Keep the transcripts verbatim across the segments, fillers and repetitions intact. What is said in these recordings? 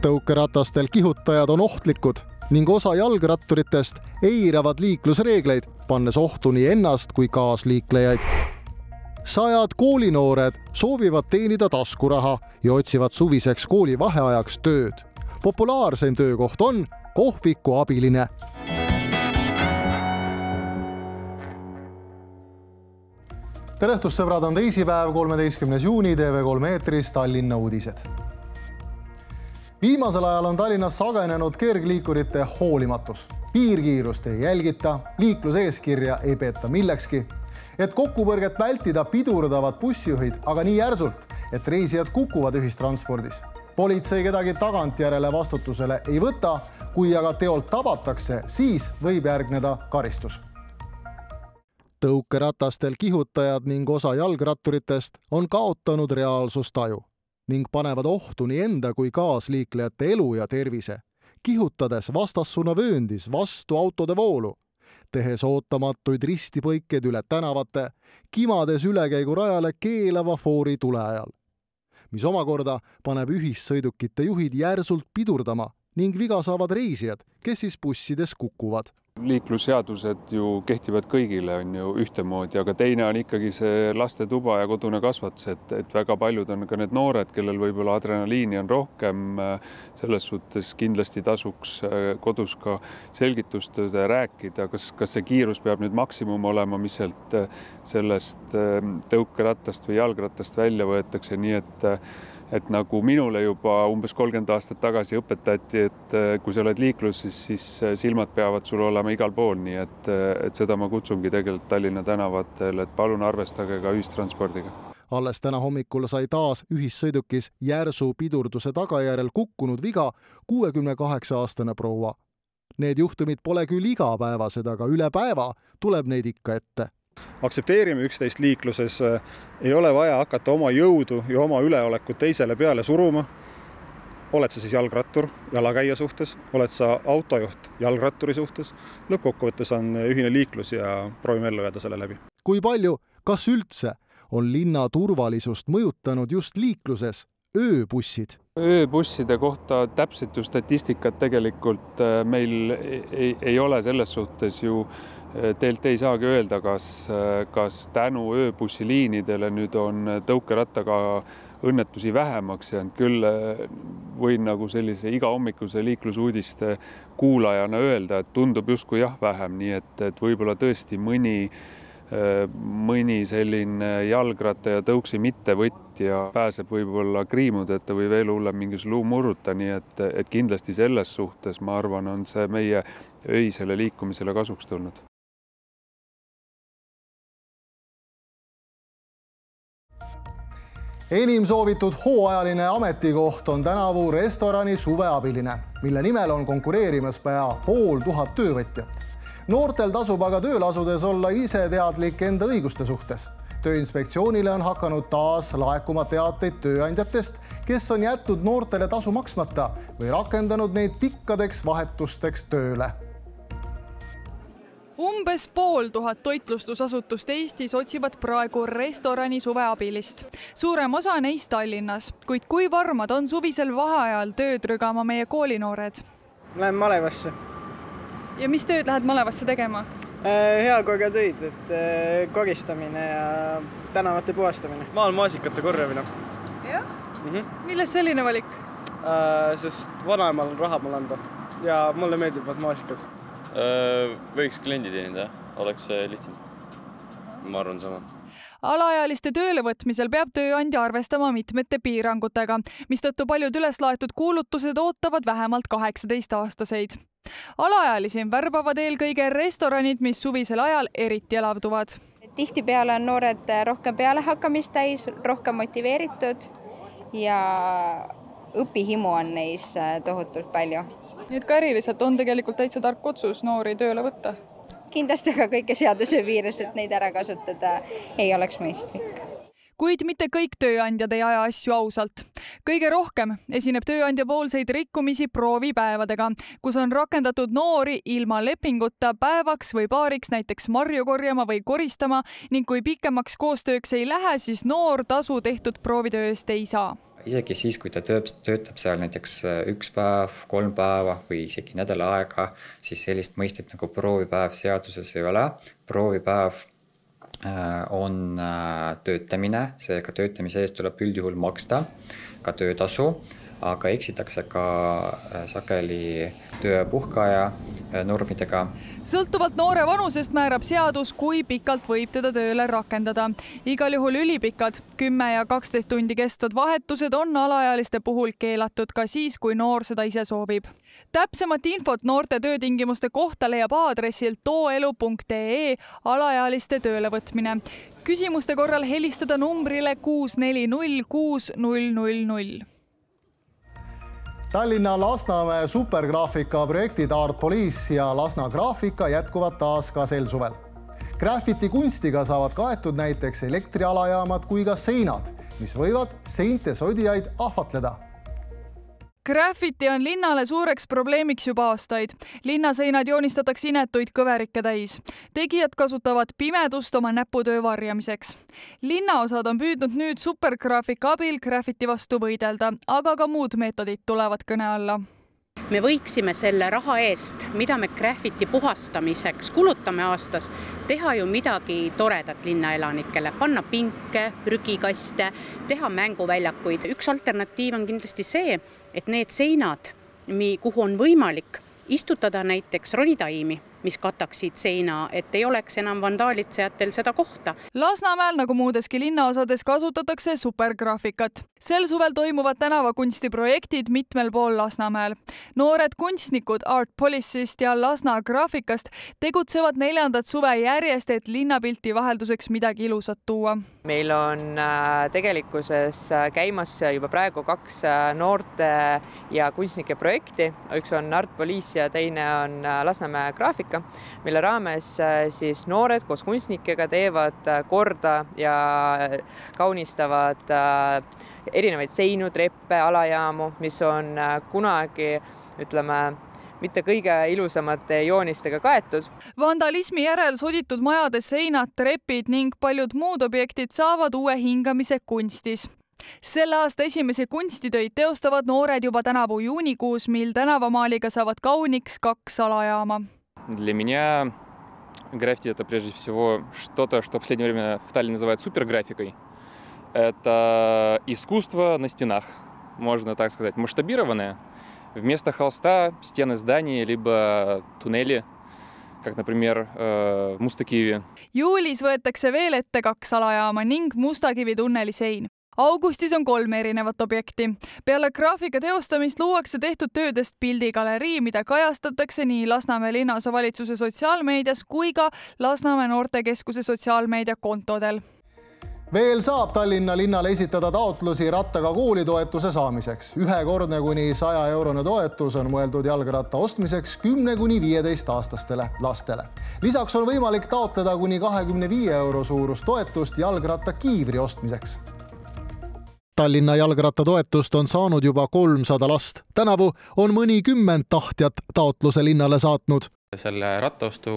Tõukeratastel kihutajad on ohtlikud ning osa jalgratturitest eiravad liiklusreegleid, pannes ohtu nii ennast kui kaasliiklejaid. Sajad koolinoored soovivad teenida taskuraha ja otsivad suviseks kooli vaheajaks tööd. Populaarseim töökoht on kohviku abiline. Tere õhtust, sõbrad, on teisipäev, kolmeteistkümnes juuni, T V kolm eetris Tallinna uudised. Viimasel ajal on Tallinnas sagenenud kergliikurite hoolimatus. Piirkiirust ei jälgita, liikluseeskirja ei peeta millekski. Et kokkupõrget vältida pidurdavad bussijuhid, aga nii järsult, et reisijad kukuvad ühistranspordis. Politsei kedagi tagantjärele vastutusele ei võta, kui aga teolt tabatakse, siis võib järgneda karistus. Tõukeratastel kihutajad ning osa jalgratturitest on kaotanud reaalsustaju ning panevad ohtu nii enda kui kaasliiklejate elu ja tervise, kihutades vastassuuna vööndis vastu autode voolu, tehes ootamatuid ristipõikeid üle tänavate, kimades ülekäigurajale keelava foori tule ajal, mis omakorda paneb ühissõidukite juhid järsult pidurdama ning viga saavad reisijad, kes siis bussides kukuvad. Liiklusseadused ju kehtivad kõigile, on ju ühtemoodi, aga teine on ikkagi see laste tuba ja kodune kasvatus, et, et väga paljud on ka need noored, kellel võib-olla adrenaliini on rohkem. Selles suhtes kindlasti tasuks kodus ka selgitust rääkida, kas, kas see kiirus peab nüüd maksimum olema, mis sealt sellest tõukeratast või jalgratast välja võetakse, nii et et nagu minule juba umbes kolmkümmend aastat tagasi õpetati, et kui sa oled liikluses, siis silmad peavad sul olema igal pool, nii et, et seda ma kutsungi tegelikult Tallinna tänavatel, et palun arvestage ka ühistranspordiga. Alles täna hommikul sai taas ühissõidukis järsu pidurduse tagajärjel kukkunud viga kuuekümne kaheksa aastane proua. Need juhtumid pole küll igapäevased, aga üle päeva tuleb neid ikka ette. Aktsepteerime üksteist liikluses, ei ole vaja hakata oma jõudu ja oma üleolekut teisele peale suruma. Oled sa siis jalgrattur jalakäija suhtes, oled sa autojuht jalgratturi suhtes. Lõppkokkuvõttes on ühine liiklus ja proovime ellu jääda selle läbi. Kui palju, kas üldse on linna turvalisust mõjutanud just liikluses ööbussid? Ööbusside kohta täpselt ju statistikat tegelikult meil ei, ei ole selles suhtes ju. Teilt ei saagi öelda, kas, kas tänu ööbussiliinidele nüüd on tõukerattaga õnnetusi vähemaks jäänud. Küll võin nagu sellise igahommikuse liiklusuudiste kuulajana öelda, et tundub justkui jah vähem, nii et, et võib-olla tõesti mõni, mõni selline jalgratta ja tõuksi mittevõtja pääseb võib-olla kriimudeta või veel hullem mingis luumurruta, nii et, et kindlasti selles suhtes, ma arvan, on see meie öisele liikumisele kasuks tulnud. Enim soovitud hooajaline ametikoht on tänavu restorani suveabiline, mille nimel on konkureerimas pea pool tuhat töövõtjat. Noortel tasub aga tööl asudes olla ise teadlik enda õiguste suhtes. Tööinspektsioonile on hakanud taas laekuma teateid tööandjatest, kes on jätnud noortele tasu maksmata või rakendanud neid pikkadeks vahetusteks tööle. Umbes pool tuhat toitlustusasutust Eestis otsivad praegu restorani suveabilist. Suurem osa neist Tallinnas, kuid kui varmad on suvisel vaheajal tööd rügama meie koolinoored? Lähen malevasse. Ja mis tööd lähed malevasse tegema? Hea korga töid, et koristamine ja tänavate puhastamine. Maal maasikate korjamine. Jah? Mm-hmm. Milles selline valik? Äh, sest vanaemal on raha mul anda ja mulle meeldivad maasikad. Võiks kliendi teenida, oleks lihtsam. Ma arvan sama. Alaealiste töölevõtmisel peab tööandja arvestama mitmete piirangutega, mistõttu paljud üleslaetud kuulutused ootavad vähemalt kaheksateist aastaseid. Alaealisi värbavad eelkõige restoranid, mis suvisel ajal eriti elavduvad. Tihtipeale on noored rohkem pealehakkamist täis, rohkem motiveeritud ja õpihimu on neis tohutult palju. Nii et ka äriliselt on tegelikult täitsa tark otsus noori tööle võtta? Kindlasti ka kõike seaduse piires, et neid ära kasutada ei oleks mõistlik. kuid mitte kõik tööandjad ei aja asju ausalt. Kõige rohkem esineb tööandja poolseid rikkumisi proovipäevadega, kus on rakendatud noori ilma lepinguta päevaks või paariks näiteks marju korjama või koristama ning kui pikemaks koostööks ei lähe, siis noor tasu tehtud proovitöö eest ei saa. Isegi siis, kui ta töötab seal näiteks üks päev, kolm päeva või isegi nädala aega, siis sellist mõistet nagu proovipäev seaduses ei ole. Proovipäev on töötamine, seega töötamise eest tuleb üldjuhul maksta ka töötasu, aga eksitakse ka sageli töö- ja puhkeaja normidega. Sõltuvalt noore vanusest määrab seadus, kui pikalt võib teda tööle rakendada. Igal juhul ülipikad, kümme ja kaksteist tundi kestvad vahetused on alaealiste puhul keelatud ka siis, kui noor seda ise soovib. Täpsemat infot noorte töötingimuste kohta leiab aadressil tooelu punkt ee alaealiste töölevõtmine. Küsimuste korral helistada numbrile kuus neli null kuus null null null. Tallinna Lasnamäe supergraafika projektid Art Police ja Lasna graafika jätkuvad taas ka sel suvel. Graffiti kunstiga saavad kaetud näiteks elektrialajaamad kui ka seinad, mis võivad seinte sodijaid ahvatleda. Graffiti on linnale suureks probleemiks juba aastaid. Linnaseinad joonistatakse inetuid kõverikke täis. Tegijad kasutavad pimedust oma näputöö varjamiseks. Linnaosad on püüdnud nüüd supergraafika abil graffiti vastu võidelda, aga ka muud meetodid tulevad kõne alla. Me võiksime selle raha eest, mida me graffiti puhastamiseks kulutame aastas, teha ju midagi toredat linnaelanikele, panna pinke, prügikaste, teha mänguväljakuid. Üks alternatiiv on kindlasti see, et need seinad, kuhu on võimalik istutada näiteks ronitaimi, mis kataksid seina, et ei oleks enam vandaalitsejatel seda kohta. Lasnamäel nagu muudeski linnaosades kasutatakse supergraafikat. Sel suvel toimuvad tänavakunstiprojektid mitmel pool Lasnamäel. Noored kunstnikud Art Police'ist ja Lasna graafikast tegutsevad neljandat suve järjest, et linnapilti vahelduseks midagi ilusat tuua. Meil on tegelikkuses käimas juba praegu kaks noorte ja kunstnike projekti. Üks on Art Police ja teine on Lasnamäe graafika, mille raames siis noored koos kunstnikega teevad korda ja kaunistavad erinevaid seinu, treppe, alajaamu, mis on kunagi, ütleme, mitte kõige ilusamate joonistega kaetud. Vandalismi järel soditud majade seinad, trepid ning paljud muud objektid saavad uue hingamise kunstis. Selle aasta esimese kunstitöid teostavad noored juba tänavu juunikuus, mil tänavamaaliga saavad kauniks kaks alajaama. Для меня граффити это прежде всего что-то, что в последнее время в Таллине называют суперграфикой. Это искусство на стенах, можно так сказать, масштабированное. Вместо холста стены зданий, либо туннели, как, например, в Mustakivi. Juulis võetakse veel ette kaks alajaama ning Mustakivi tunneli sein. Augustis on kolm erinevat objekti. Peale graafika teostamist luuakse tehtud töödest pildigalerii, mida kajastatakse nii Lasnamäe linnaosavalitsuse sotsiaalmeedias kui ka Lasnamäe noortekeskuse sotsiaalmeedia kontodel. Veel saab Tallinna linnale esitada taotlusi rattaga koolitoetuse saamiseks. Ühekordne kuni saja eurone toetus on mõeldud jalgratta ostmiseks kümne kuni viieteist aastastele lastele. Lisaks on võimalik taotleda kuni kahekümne viie euro suurust toetust jalgratta kiivri ostmiseks. Tallinna jalgrattatoetust on saanud juba kolmsada last. Tänavu on mõni kümmend tahtjat taotluse linnale saatnud. Selle rattaostu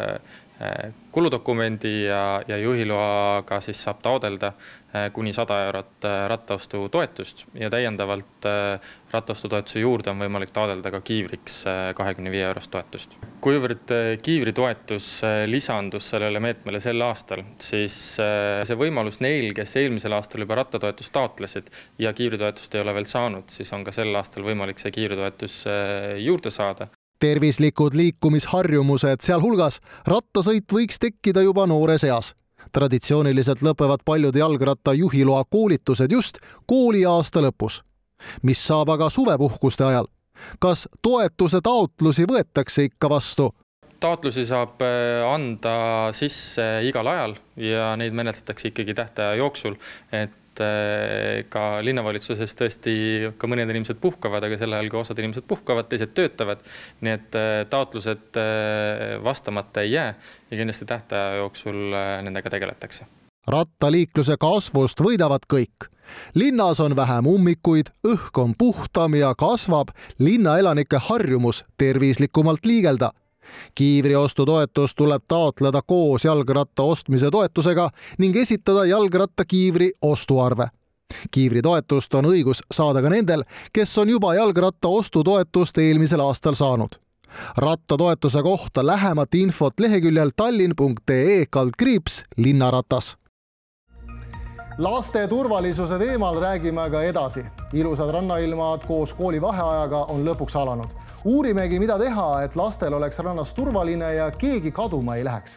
kuludokumendi ja, ja juhiloaga siis saab taodelda kuni sada eurot rattaostu toetust ja täiendavalt rattaostu toetuse juurde on võimalik taodelda ka kiivriks kahekümne viie eurost toetust. Kuivõrd kiivri toetus lisandus sellele meetmele sel aastal, siis see võimalus neil, kes eelmisel aastal juba rattatoetust taotlesid ja kiivritoetust ei ole veel saanud, siis on ka sel aastal võimalik see kiivritoetus juurde saada. Tervislikud liikumisharjumused, sealhulgas rattasõit võiks tekkida juba noores eas. Traditsiooniliselt lõpevad paljud jalgratta juhiloa koolitused just kooliaasta lõpus. Mis saab aga suvepuhkuste ajal? Kas toetuse taotlusi võetakse ikka vastu? Taotlusi saab anda sisse igal ajal ja neid menetletakse ikkagi tähtaja jooksul, et ka linnavalitsuses tõesti ka mõned inimesed puhkavad, aga sel ajal ka osad inimesed puhkavad, teised töötavad. Nii et taotlused vastamata ei jää ja kindlasti tähtaja jooksul nendega tegeletakse. Rattaliikluse kasvust võidavad kõik. Linnas on vähem ummikuid, õhk on puhtam ja kasvab linnaelanike harjumus tervislikumalt liigelda. Kiivri ostutoetus tuleb taotleda koos jalgratta ostmise toetusega ning esitada jalgratta kiivri ostuarve. Kiivri toetust on õigus saada ka nendel, kes on juba jalgratta ostutoetust eelmisel aastal saanud. Rattatoetuse kohta lähemat infot leheküljel tallinn punkt ee kaldkriips linnaratas. Laste turvalisuse teemal räägime aga edasi. Ilusad rannailmad koos kooli vaheajaga on lõpuks alanud. Uurimegi, mida teha, et lastel oleks rannas turvaline ja keegi kaduma ei läheks.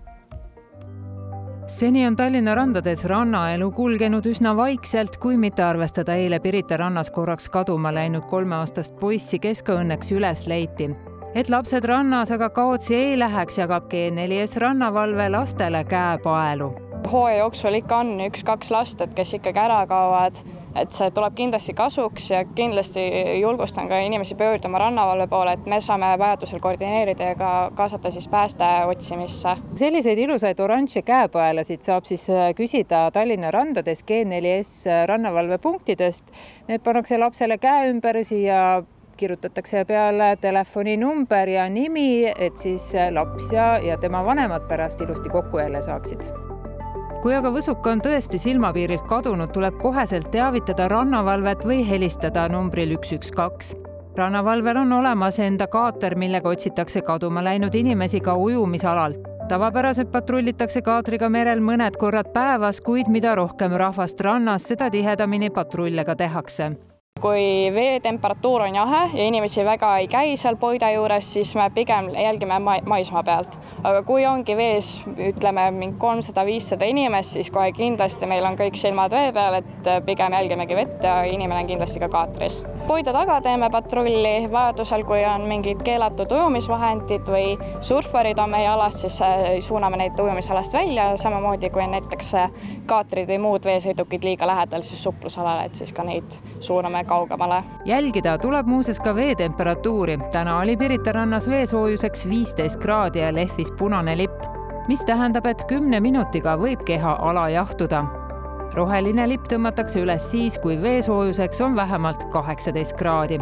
Seni on Tallinna randades rannaelu kulgenud üsna vaikselt, kui mitte arvestada eile Pirita rannas korraks kaduma läinud kolmeaastast poissi, kes ka õnneks üles leiti. Et lapsed rannas aga kaotsi ei läheks, jagab G neli S rannavalve lastele käepaelu. Hooaja jooksul ikka on üks-kaks last, et kes ikkagi ära kaovad, et see tuleb kindlasti kasuks ja kindlasti julgustan ka inimesi pöörduma rannavalve poole, et me saame vajadusel koordineerida ja ka kaasata siis pääste otsimisse. Selliseid ilusaid oranži käepaelasid saab siis küsida Tallinna randades G neli S rannavalve punktidest. Need pannakse lapsele käe ümber ja kirjutatakse peale telefoninumber ja nimi, et siis laps ja, ja tema vanemad pärast ilusti kokku jälle saaksid. Kui aga võsuka on tõesti silmapiirilt kadunud, tuleb koheselt teavitada rannavalvet või helistada numbril üks üks kaks. Rannavalvel on olemas enda kaater, millega otsitakse kaduma läinud inimesi ka ujumisalalt. Tavapäraselt patrullitakse kaatriga merel mõned korrad päevas, kuid mida rohkem rahvast rannas, seda tihedamini patrulle ka tehakse. Kui vee temperatuur on jahe ja inimesi väga ei käi seal poida juures, siis me pigem jälgime maismaa pealt. Aga kui ongi vees, ütleme, kolmsada viissada inimest, siis kohe kindlasti meil on kõik silmad vee peal, et pigem jälgimegi vett ja inimene on kindlasti ka kaatris. Poida taga teeme patrulli, vajadusel, kui on mingid keelatud ujumisvahendid või surfarid on meie alas, siis suuname neid ujumisalast välja. Samamoodi, kui on näiteks kaatrid või muud veesõidukid liiga lähedal, siis suplusalale, et siis ka neid suuname kaugemale. Jälgida tuleb muuses ka vee temperatuuri. Täna oli Pirita rannas veesoojuseks viisteist kraadi ja lehvis punane lipp, mis tähendab, et kümne minutiga võib keha ala jahtuda. Roheline lipp tõmmatakse üles siis, kui veesoojuseks on vähemalt kaheksateist kraadi.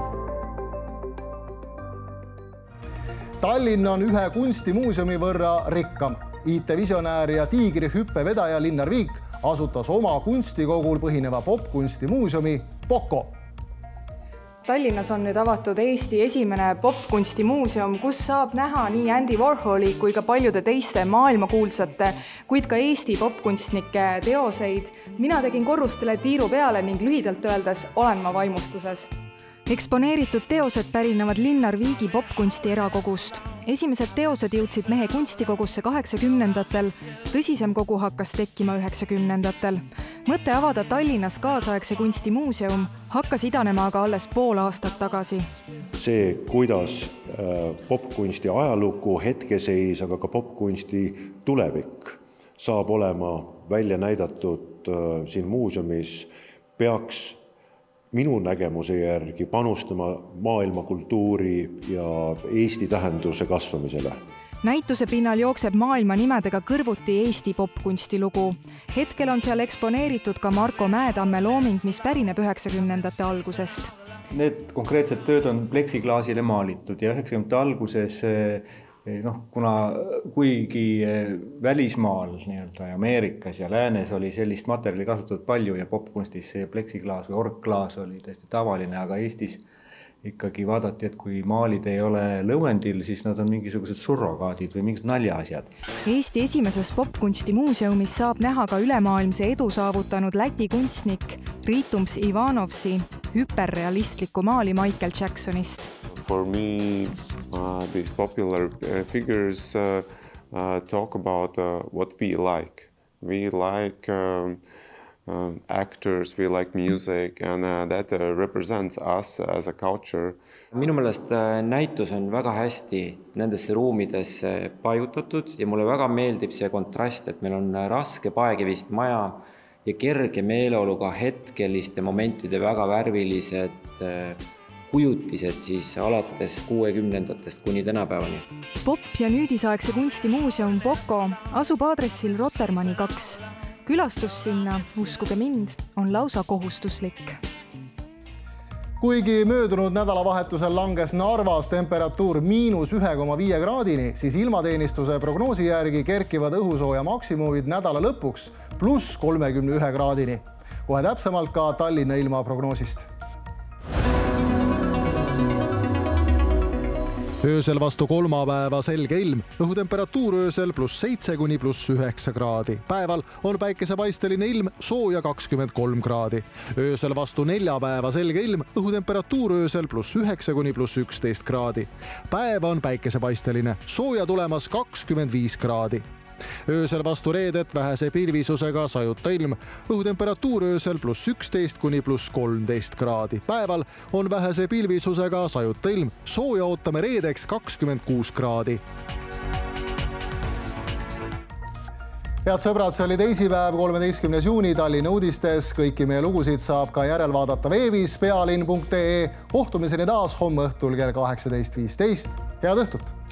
Tallinn on ühe kunstimuuseumi võrra rikkam. I T-visionäär ja tiigri hüppevedaja Linnar Viik asutas oma kunstikogul põhineva popkunstimuuseumi Poko. Tallinnas on nüüd avatud Eesti esimene popkunstimuuseum, kus saab näha nii Andy Warholi kui ka paljude teiste maailmakuulsate, kuid ka Eesti popkunstnike teoseid. Mina tegin korrustele tiiru peale ning lühidalt öeldes olen ma vaimustuses. Eksponeeritud teosed pärinevad Linnar Viigi popkunsti erakogust. Esimesed teosed jõudsid mehe kunstikogusse kaheksakümnendatel, tõsisem kogu hakkas tekkima üheksakümnendatel. Mõte avada Tallinnas kaasaegse kunstimuuseum hakkas idanema aga alles pool aastat tagasi. See, kuidas popkunsti ajalugu, hetkeseis, aga ka popkunsti tulevik saab olema välja näidatud siin muuseumis, peaks minu nägemuse järgi panustama maailmakultuuri ja Eesti tähenduse kasvamisele. Näituse pinnal jookseb maailma nimedega kõrvuti Eesti popkunsti lugu. Hetkel on seal eksponeeritud ka Marko Mäetamme looming, mis pärineb üheksakümnendate algusest. Need konkreetsed tööd on pleksiklaasile maalitud ja üheksakümnendate alguses noh, kuna kuigi välismaal, nii-öelda Ameerikas ja läänes oli sellist materjali kasutatud palju ja popkunstis see pleksiklaas või orgklaas oli täiesti tavaline, aga Eestis ikkagi vaadati, et kui maalid ei ole lõuendil, siis nad on mingisugused surrogaadid või mingid naljaasjad. Eesti esimeses popkunstimuuseumis saab näha ka ülemaailmse edu saavutanud Läti kunstnik Riitums Ivanovsi hüperrealistliku maali Michael Jacksonist. For me, uh, these popular uh, figures uh, uh, talk about uh, what we like. We like um, uh, actors, we like music, and uh, that uh, represents us as a culture. Minu meelest näitus on väga hästi nendesse ruumidesse paigutatud ja mulle väga meeldib see kontrast, et meil on raske paegivist maja ja kerge meeleoluga hetkeliste momentide väga värvilised kujutised siis alates kuuekümnendatest kuni tänapäevani. Pop- ja nüüdisaegse kunstimuuseum Poko asub aadressil Rotermanni kaks. külastus sinna, uskuge mind, on lausa kohustuslik. Kuigi möödunud nädalavahetusel langes Narvas temperatuur miinus ühe koma viie kraadini, siis ilmateenistuse prognoosi järgi kerkivad õhusooja maksimumid nädala lõpuks pluss kolmekümne ühe kraadini. Kohe täpsemalt ka Tallinna ilma prognoosist. Öösel vastu kolmapäeva selge ilm, õhutemperatuur öösel pluss seitse kuni pluss üheksa kraadi. Päeval on päikesepaisteline ilm, sooja kakskümmend kolm kraadi. Öösel vastu neljapäeva selge ilm, õhutemperatuur öösel pluss üheksa kuni pluss üksteist kraadi. Päev on päikesepaisteline, sooja tulemas kakskümmend viis kraadi. Öösel vastu reedet vähese pilvisusega sajuta ilm, õhutemperatuur öösel pluss üksteist kuni pluss kolmteist kraadi. Päeval on vähese pilvisusega sajuta ilm, sooja ootame reedeks kakskümmend kuus kraadi. Head sõbrad, see oli teisipäev, kolmeteistkümnes juuni Tallinna uudistes. Kõiki meie lugusid saab ka järelvaadata veebis pealinn punkt ee. Kohtumiseni taas homme õhtul kell kaheksateist viisteist. Head õhtut!